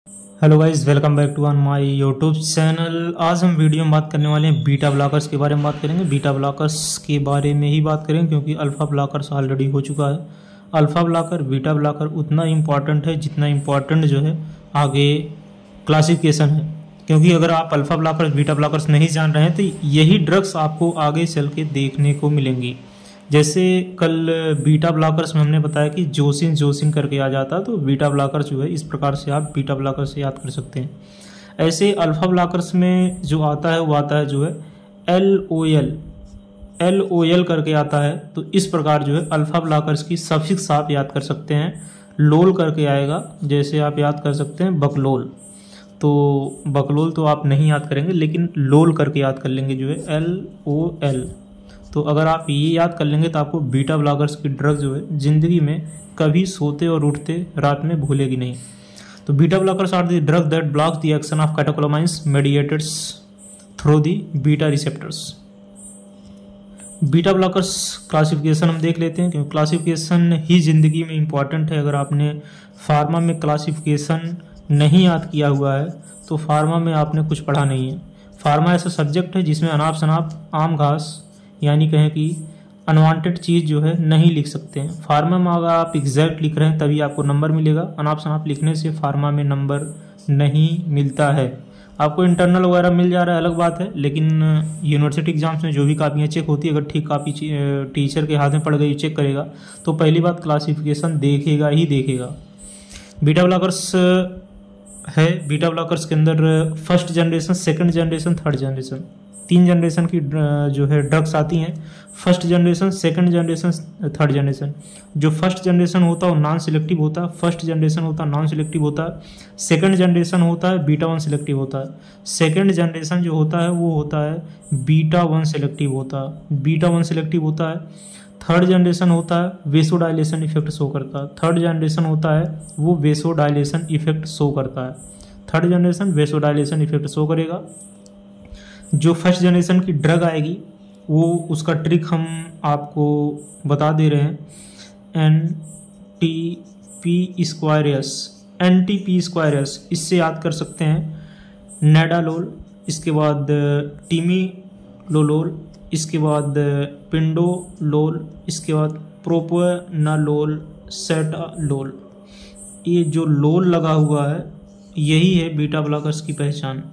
Hello guys, welcome back to on my YouTube channel. आज हम video में बात करने वाले हैं बीटा ब्लॉकर्स के बारे में बात करेंगे। बीटा ब्लॉकर्स के बारे में ही बात करेंगे क्योंकि अल्फ़ा ब्लॉकर्स ऑलरेडी हो चुका है। अल्फ़ा ब्लॉकर बीटा ब्लॉकर उतना इम्पॉर्टेंट है जितना इम्पॉर्टेंट जो है आगे क्लासिफिकेशन है, क्योंकि अगर आप अल्फ़ा ब्लॉकर्स बीटा ब्लॉकर्स नहीं जान रहे हैं तो यही ड्रग्स आपको आगे चल के देखने को मिलेंगी। जैसे कल बीटा ब्लॉकर्स में हमने बताया कि जोसिन करके आ जाता, तो बीटा ब्लॉकर्स जो है इस प्रकार से आप बीटा ब्लॉकर से याद कर सकते हैं। ऐसे अल्फ़ा ब्लॉकर्स में जो आता है वो आता है जो है LOL करके आता है। तो इस प्रकार जो है अल्फ़ा ब्लॉकर्स की सफिक्स आप याद कर सकते हैं। लोल करके आएगा, जैसे आप याद कर सकते हैं बकलोल। तो बकलोल तो आप नहीं याद करेंगे, लेकिन लोल करके याद कर लेंगे जो है LOL। तो अगर आप ये याद कर लेंगे तो आपको बीटा ब्लॉकर्स की ड्रग जो है ज़िंदगी में कभी सोते और उठते रात में भूलेगी नहीं। तो beta blockers are the drug that blocks the action of catecholamines mediateds through the beta receptors. Beta blockers classification हम देख लेते हैं, क्योंकि क्लासिफिकेशन ही ज़िंदगी में इम्पॉर्टेंट है। अगर आपने फार्मा में क्लासिफिकेशन नहीं याद किया हुआ है तो फार्मा में आपने कुछ पढ़ा नहीं है। फार्मा ऐसा सब्जेक्ट है जिसमें अनाप शनाप आम घास यानी कहें कि अनवांटेड चीज़ जो है नहीं लिख सकते हैं। फार्मा में अगर आप एग्जैक्ट लिख रहे हैं तभी आपको नंबर मिलेगा। अनाप शनाप लिखने से फार्मा में नंबर नहीं मिलता है। आपको इंटरनल वगैरह मिल जा रहा है अलग बात है, लेकिन यूनिवर्सिटी एग्जाम्स में जो भी कापियाँ चेक होती है, अगर ठीक कापी टीचर के हाथ में पड़ गई चेक करेगा तो पहली बात क्लासिफिकेशन देखेगा ही देखेगा। बीटा ब्लॉकर्स है। बीटा ब्लॉकर्स के अंदर first generation, second generation, third generation, 3 generation की जो है ड्रग्स आती हैं। First generation, second generation, third generation. जो फर्स्ट जनरेशन होता है वो नॉन सिलेक्टिव होता है। फर्स्ट जनरेशन होता है नॉन सिलेक्टिव होता है। सेकंड जनरेशन होता है बीटा 1 सिलेक्टिव होता है। सेकंड जनरेशन जो होता है वो होता है बीटा 1 सिलेक्टिव होता है, बीटा 1 सिलेक्टिव होता है। थर्ड जनरेशन होता है वेसोडाइलेशन इफेक्ट शो करता है। थर्ड जनरेशन होता है वो वेसोडाइलेशन इफेक्ट शो करता है। Third generation vasodilation effect show करेगा। जो फर्स्ट जनरेशन की ड्रग आएगी वो उसका ट्रिक हम आपको बता दे रहे हैं। NTP स्क्वायरस, इससे याद कर सकते हैं नेडालोल, इसके बाद टीमीलोलोल, इसके बाद पिंडोलोल, इसके बाद प्रोपेनालोल, सेटालोल। ये जो लोल लगा हुआ है यही है बीटा ब्लॉकर्स की पहचान।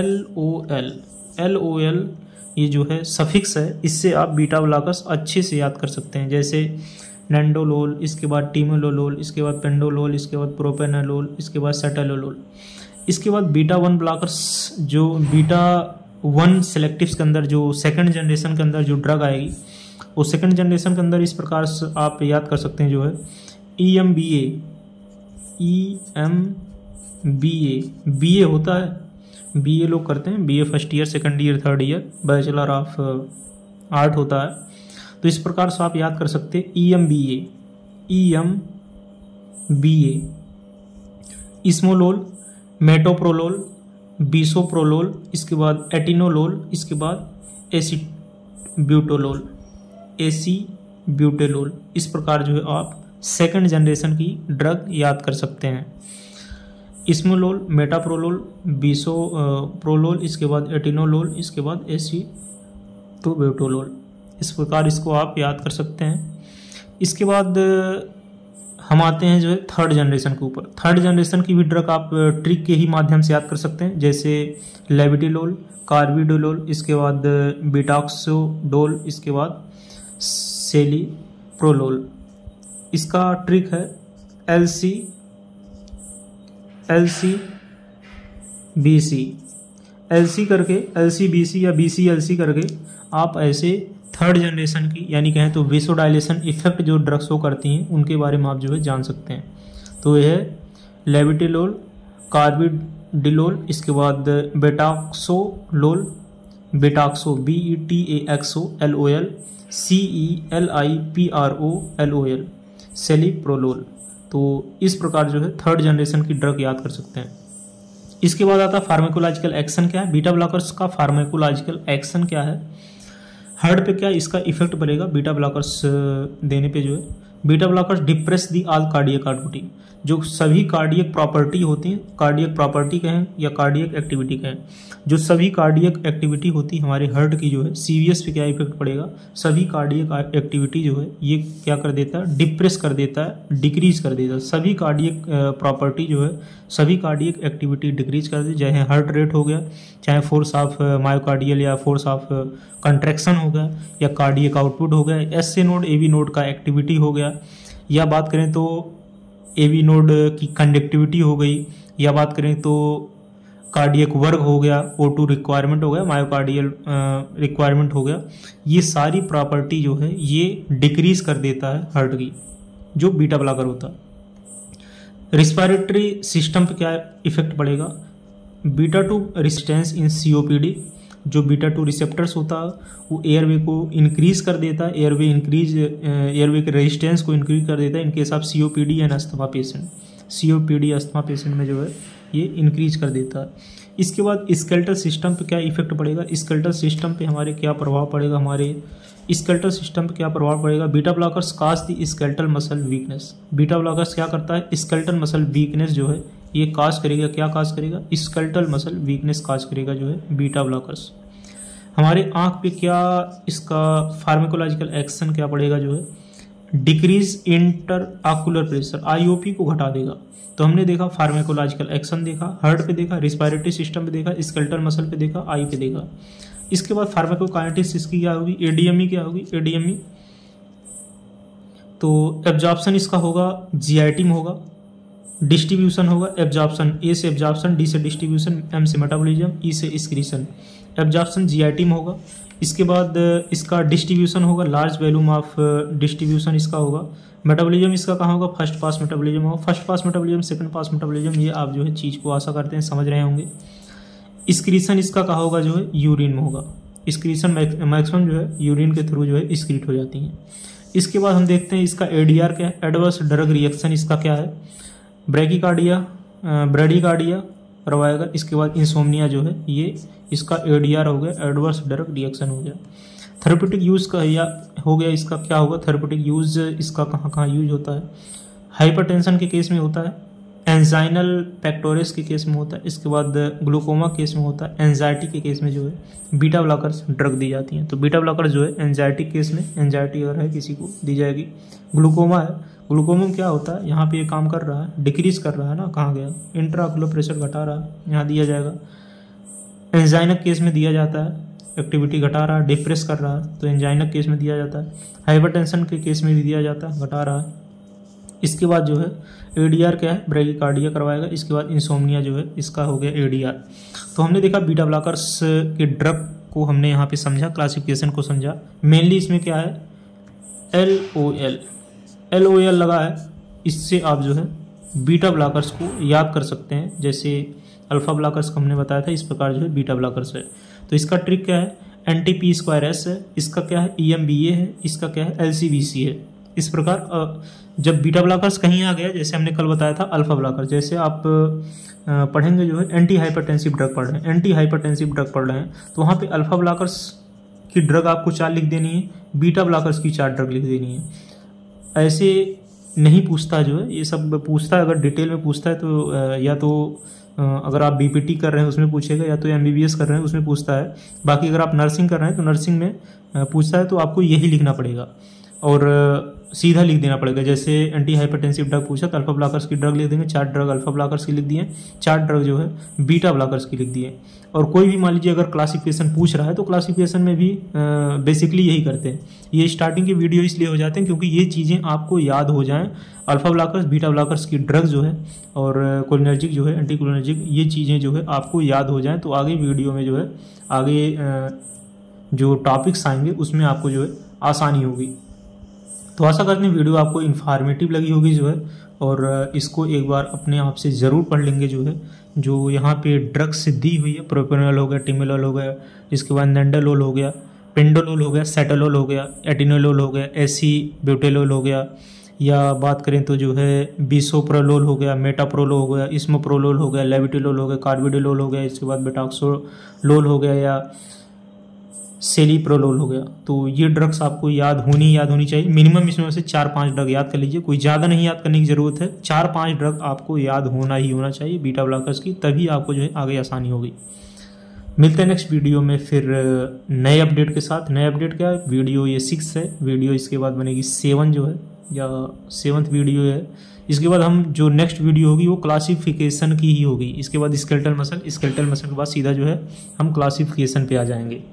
LOL ये जो है सफिक्स है, इससे आप बीटा ब्लॉकर्स अच्छे से याद कर सकते हैं। जैसे नेंडोलोल, इसके बाद टीमोलोलोल, इसके बाद पेंडोलोल, इसके बाद प्रोपेनालोल, इसके बाद सेटालोल। इसके बाद बीटा 1 ब्लॉकर्स, जो बीटा 1 सेलेक्टिव्स के अंदर जो सेकंड जनरेशन के अंदर जो ड्रग आएगी वो सेकंड जनरेशन के अंदर इस प्रकार से आप याद कर सकते हैं जो है EMBA होता है। BA लोग करते हैं, BA first year, second year, third year, bachelor of art होता है। तो इस प्रकार से आप याद कर सकते हैं EMBA, इस्मोलोल, मेटोप्रोलोल, बिसोप्रोलोल, इसके बाद एटिनोलोल, इसके बाद एसीब्यूटेलोल। इस प्रकार जो है आप सेकंड जनरेशन की ड्रग याद कर सकते हैं। इस्मोलोल, मेटाप्रोलोल, बिसोप्रोलोल, इसके बाद एटिनोलोल, इसके बाद एसीटोब्यूटोलोल। इस प्रकार इसको आप याद कर सकते हैं। इसके बाद हम आते हैं जो है थर्ड जनरेशन के ऊपर। थर्ड जनरेशन की भी ड्रग आप ट्रिक के ही माध्यम से याद कर सकते हैं, जैसे लेविटिलोल, कार्बिडोलोल, इसके बाद बिटाक्सोडोल, इसके बाद सेलिप्रोलोल। इसका ट्रिक है LCBC करके, LCBC या BCLC करके आप ऐसे थर्ड जनरेशन की यानी कहें तो वेसोडाइलेशन इफेक्ट जो ड्रग्स शो करती हैं उनके बारे में आप जो है जान सकते हैं। तो यह है लेविटिलोल, कार्बिडिलोल, इसके बाद बेटाक्सोलोल, बेटाक्सो BETAXOLOL, CELIPROLOL, सेलिप्रोलोल। तो इस प्रकार जो है थर्ड जनरेशन की ड्रग याद कर सकते हैं। इसके बाद आता है फार्माकोलॉजिकल एक्शन क्या है। बीटा ब्लॉकर्स का फार्माकोलॉजिकल एक्शन क्या है, हार्ट पे क्या इसका इफेक्ट पड़ेगा बीटा ब्लॉकर्स देने पे जो है। Beta blockers depress the all cardiac output, जो सभी कार्डियक प्रॉपर्टी होती हैं, कार्डियक प्रॉपर्टी कहें या कार्डियक एक्टिविटी कहें, जो सभी कार्डियक एक्टिविटी होती है हमारे हार्ट की जो है, सीवीएस पे क्या इफेक्ट पड़ेगा, सभी कार्डियक एक्टिविटी जो है ये क्या कर देता है, डिप्रेस कर देता है, डिक्रीज कर देता है। सभी कार्डियक प्रॉपर्टी जो है, सभी कार्डियक एक्टिविटी डिक्रीज कर देती है, चाहे हार्ट रेट हो गया, चाहे फोर्स ऑफ मायोकार्डियल या फोर्स ऑफ कंट्रैक्शन हो गया, या कार्डियक आउटपुट हो गया, एसए नोड एवी नोड का एक्टिविटी हो गया, या बात करें तो एवी नोड की कंडक्टिविटी हो गई, या बात करें तो कार्डियक वर्क हो गया, O2 रिक्वायरमेंट हो गया, मायोकार्डियल रिक्वायरमेंट हो गया। ये सारी प्रॉपर्टी जो है ये डिक्रीज कर देता है हार्ट की, जो बीटा ब्लॉकर होता है। रिस्पिरेटरी सिस्टम पे क्या इफेक्ट पड़ेगा, बीटा 2 रेजिस्टेंस इन COPD, जो बीटा 2 रिसेप्टर्स होता है वो एयरवे को इंक्रीज कर देता है, एयरवे के रेजिस्टेंस को इंक्रीज कर देता है in case of COPD and asthma patient. COPD asthma patient में जो है ये इंक्रीज कर देता है। इसके बाद स्केलेटल सिस्टम पे क्या इफेक्ट पड़ेगा, स्केलेटल सिस्टम पे हमारे क्या प्रभाव पड़ेगा, हमारे स्केलेटल सिस्टम पे क्या प्रभाव पड़ेगा, beta blockers cause the skeletal muscle weakness. Beta blockers क्या करता है, स्केलेटल मसल वीकनेस जो है ये काज करेगा, क्या काज करेगा, स्केलेटल मसल वीकनेस काज करेगा जो है बीटा ब्लॉकर्स। हमारे आंख पे क्या इसका फार्माकोलॉजिकल एक्शन क्या पड़ेगा जो है, decrease intraocular pressure, IOP को घटा देगा। तो हमने देखा फार्माकोलॉजिकल एक्शन देखा, हार्ट पे देखा, रिस्पिरेटरी सिस्टम पे देखा, स्केलेटल मसल पे देखा, आई पे देखा। इसके बाद फार्माकोकाइनेटिक्स इसकी क्या होगी, ADME क्या होगी, ADME तो एब्जॉर्प्शन इसका होगा GIT में होगा, डिस्ट्रीब्यूशन होगा एब्जॉर्प्शन, A से एब्जॉर्प्शन, D से डिस्ट्रीब्यूशन, M से मेटाबॉलिज्म, E से एक्सक्रीशन। एब्जॉर्प्शन GIT में होगा। इसके बाद इसका डिस्ट्रीब्यूशन होगा, लार्ज वॉल्यूम ऑफ डिस्ट्रीब्यूशन इसका होगा। मेटाबॉलिज्म इसका कहाँ होगा, फर्स्ट पास मेटाबॉलिज्म होगा, first pass metabolism, second pass metabolism, ये आप जो है चीज़ को आशा करते हैं समझ रहे होंगे। एक्सक्रीशन इसका कहाँ होगा जो है, यूरिन में होगा। एक्सक्रीशन मैक्सिमम जो है यूरिन के थ्रू जो है एक्सक्रीट हो जाती हैं। इसके बाद हम देखते हैं इसका ADR क्या है, एडवर्स ड्रग रिएक्शन इसका क्या है, ब्रेडिकार्डिया करवाएगा। इसके बाद इंसोम्निया जो है ये इसका ADR हो गया, एडवर्स ड्रग रिएक्शन हो गया। थेरेप्यूटिक यूज का या हो गया, इसका क्या होगा, थेरेप्यूटिक यूज इसका कहाँ कहाँ यूज होता है, हाइपरटेंशन के केस में होता है, एंजाइनल पेक्टोरिस के केस में होता है, इसके बाद ग्लूकोमा केस में होता है, एंजाइटी के केस में जो है बीटा ब्लॉकर्स ड्रग दी जाती हैं। तो बीटा ब्लॉकर जो है एंजाइटी केस में, एंजाइटी अगर है किसी को दी जाएगी। ग्लूकोमा है, ग्लूकोमा में क्या होता है, यहाँ पे ये काम कर रहा है, डिक्रीज कर रहा है ना, कहाँ गया, इंट्राऑक्यूलर प्रेशर घटा रहा है, यहाँ दिया जाएगा। एंजाइनक केस में दिया जाता है, एक्टिविटी घटा रहा है, डिप्रेस कर रहा है, तो एंजाइनक केस में दिया जाता है। हाइपरटेंशन के केस में भी दिया जाता है, घटा रहा है। इसके बाद जो है ADR क्या है, ब्रेडिकार्डिया करवाएगा। इसके बाद इंसोम्निया जो है इसका हो गया ADR। तो हमने देखा बीटा ब्लॉकर्स के ड्रग को हमने यहाँ पे समझा, क्लासिफिकेशन को समझा। मेनली इसमें क्या है, LOL लगा है, इससे आप जो है बीटा ब्लॉकर्स को याद कर सकते हैं। जैसे अल्फा ब्लॉकर्स को हमने बताया था, इस प्रकार जो है बीटा ब्लॉकर्स है। तो इसका ट्रिक क्या है, NTP²S है, इसका क्या है EMBA है, इसका क्या है LCBC है। इस प्रकार जब बीटा ब्लॉकर्स कहीं आ गया, जैसे हमने कल बताया था अल्फा ब्लॉकर, जैसे आप पढ़ेंगे जो है एंटी हाइपरटेंसिव ड्रग पढ़ रहे हैं, एंटी हाइपरटेंसिव ड्रग पढ़ रहे हैं, तो वहाँ पे अल्फा ब्लॉकर्स की ड्रग आपको 4 लिख देनी है, बीटा ब्लॉकर्स की 4 ड्रग लिख देनी है। ऐसे नहीं पूछता जो है, ये सब पूछता है, अगर डिटेल में पूछता है तो या तो अगर आप BPT कर रहे हैं उसमें पूछेगा, या तो MBBS कर रहे हैं उसमें पूछता है। बाकी अगर आप नर्सिंग कर रहे हैं तो नर्सिंग में पूछता है, तो आपको यही लिखना पड़ेगा और सीधा लिख देना पड़ेगा। जैसे एंटी हाइपरटेंसिव ड्रग पूछा तो अल्फा ब्लॉकर्स की ड्रग लिख देंगे, 4 ड्रग अल्फा ब्लॉकर्स की लिख दिए, 4 ड्रग जो है बीटा ब्लॉकर्स की लिख दिए। और कोई भी मान लीजिए अगर क्लासिफिकेशन पूछ रहा है तो क्लासिफिकेशन में भी बेसिकली यही करते हैं। ये स्टार्टिंग के वीडियो इसलिए हो जाते हैं क्योंकि ये चीज़ें आपको याद हो जाएं, अल्फा ब्लॉकर्स बीटा ब्लॉकर्स की ड्रग जो है और कोलिनर्जिक जो है एंटी कोलिनर्जिक, ये चीज़ें जो है आपको याद हो जाएं, तो आगे वीडियो में जो है आगे जो टॉपिक्स आएंगे उसमें आपको जो है आसानी होगी। तो आशा करते हैं वीडियो आपको इन्फॉर्मेटिव लगी होगी जो है, और इसको एक बार अपने आप से ज़रूर पढ़ लेंगे जो है। जो यहाँ पे ड्रग्स दी हुई है, प्रोपेनॉल हो गया, टिमिलोल हो गया, इसके बाद नेंडालोल हो गया, पेंडोलोल हो गया, सेटोलोल हो गया, एटिनोलोल हो गया, एसी-ब्यूटेलोल हो गया, या बात करें तो जो है बिसोप्रोलोल हो गया, मेटाप्रोलोल हो गया, इसमोप्रोलोल हो गया, लेविटिलोल हो गया, कार्बिडोलोल हो गया, इसके बाद बेटाक्सोलोल हो गया, या सेलिप्रोलोल हो गया। तो ये ड्रग्स आपको याद होनी चाहिए। मिनिमम इसमें से 4-5 ड्रग याद कर लीजिए, कोई ज़्यादा नहीं याद करने की ज़रूरत है। 4-5 ड्रग आपको याद होना चाहिए बीटा ब्लॉकर्स की, तभी आपको जो है आगे आसानी होगी। मिलते हैं नेक्स्ट वीडियो में फिर नए अपडेट के साथ। नए अपडेट क्या है, वीडियो ये 6 है, वीडियो इसके बाद बनेगी 7 जो है, या 7th वीडियो है। इसके बाद हम जो नेक्स्ट वीडियो होगी वो क्लासिफिकेशन की ही होगी। इसके बाद स्केलेटल मसल के बाद सीधा जो है हम क्लासिफिकेशन पे आ जाएंगे।